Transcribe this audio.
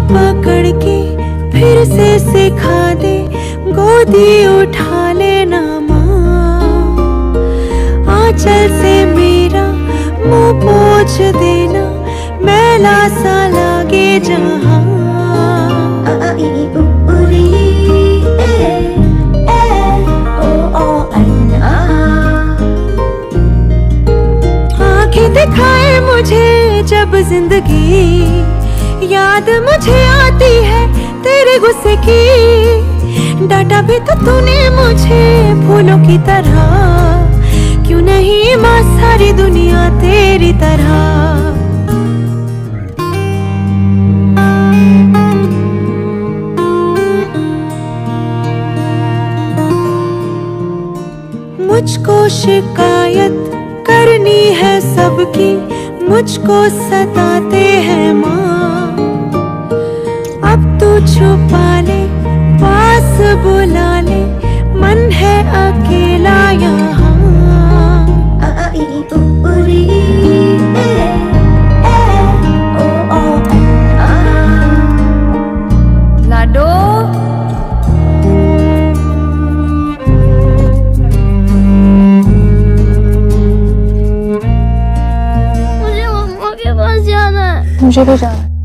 पकड़ के फिर से सिखा दे, गोदी उठा लेना माँ। आंचल से मेरा मुंह पोंछ देना, मैला सा लागे जहाँ। आंखें दिखाए मुझे जब जिंदगी, याद मुझे आती है तेरे गुस्से की। डांटा भी तो तूने मुझे फूलों की तरह, क्यों नहीं माँ सारी दुनिया तेरी तरह। मुझको शिकायत करनी है सबकी, मुझको सताते हैं माँ। अब तू छुपा ले, पास बुला ले, मन है अकेला यहाँ। लाडो मुझे मम्मा के पास जाना है। मुझे भी जाना है।